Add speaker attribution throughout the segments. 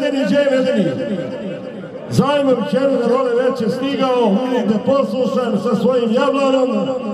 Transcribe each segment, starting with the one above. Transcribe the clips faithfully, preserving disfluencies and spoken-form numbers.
Speaker 1: Medeni, gdje je Medeni? Zajmović jedno da role već je stigao, vidite, poslušan sa svojim Jablanom.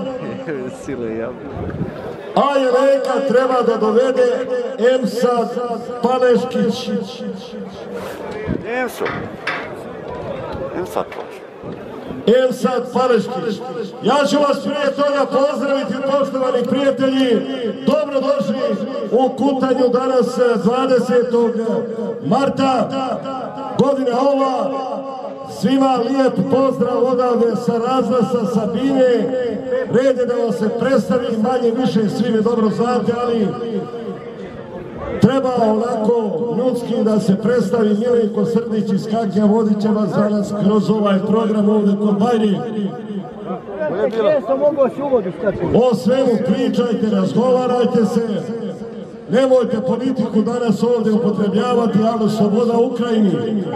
Speaker 1: A Jelenka treba da dovede Emsad Paleškić.
Speaker 2: Emsad. Emsad Paleškić.
Speaker 1: Emsad Paleškić. Ja ću vas prije toga pozdraviti, poštovani prijatelji. Dobrodošli u Kutanju danas dvadesetog marta. Godine ova. Svima lijep pozdrav odavde sa razglasa Sabine. Red je da vam se predstavi, manje više svi me dobro znate, ali treba onako ljudski da se predstavi. Jelenko Srdić iz Kaknja vodit će vas danas kroz ovaj program ovdje kod Bajre. O svemu pričajte, razgovarajte se. Nemojte politiku danas ovdje upotrebljavati, ali sloboda Ukrajini.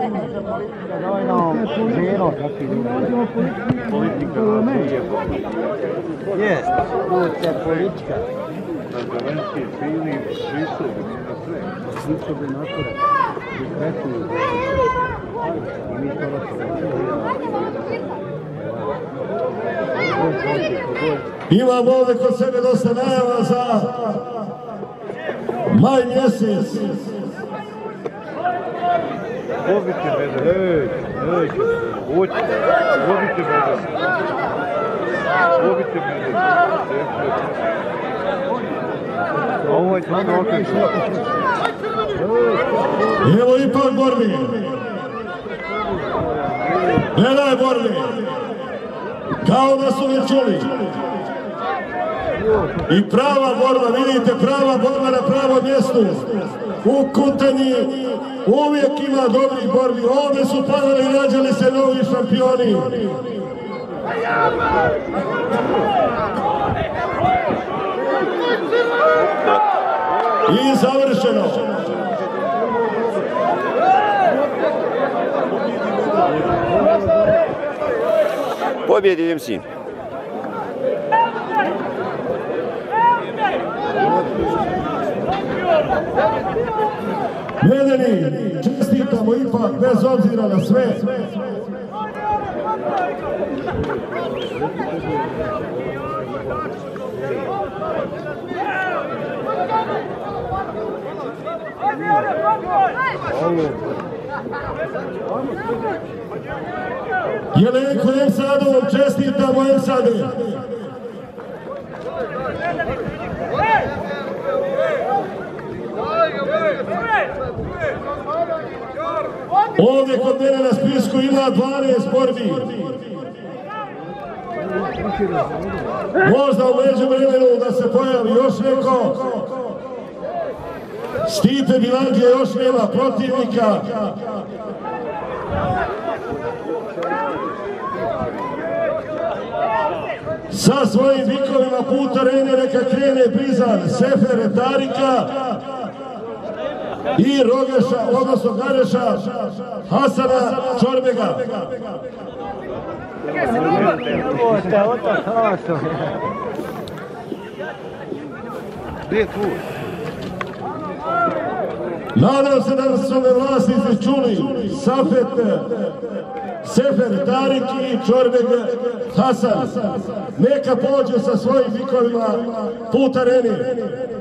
Speaker 3: Politika nije Jest, je politika. Na Zelenski bili pristupi na sve. Pristupi na sve. Pristupi i mi to
Speaker 1: Imam ovdje kod sebe dosta najava za maj mjesec.
Speaker 3: Pobite mene, ej, ej, hoćete, pobite mene. Pobite mene. Ovo je tako opet.
Speaker 1: Evo ipak borbi. Gledaj borbi. Kao da su me čuli. I prava borba, vidite, prava borba na pravom mjestu. U Kutanji uvijek ima dobrih borbi. Ovdje su padali i rađali se novi šampioni. I završeno.
Speaker 2: Pobjedi M C.
Speaker 1: Medeni, čestitamo ipak bez obzira na sve. Jelenko Emsadovom čestitamo Emsade. Ovdje kod mene na spisku ima dvanaest borbi. Možda u međuvremenu da se pojavi još neko. Stipe Bilangije još nema protivnika. Sa svojim vikovima put arene neka krene Brizan Sefer Tarika i Rogeša, odnosno Gareša Hasana Čorbega. Nadam se da su me vlasnici čuli. Safet Sefer Tarik i Čorbeg Hasan. Neka pođe sa svojim vikovima put areni.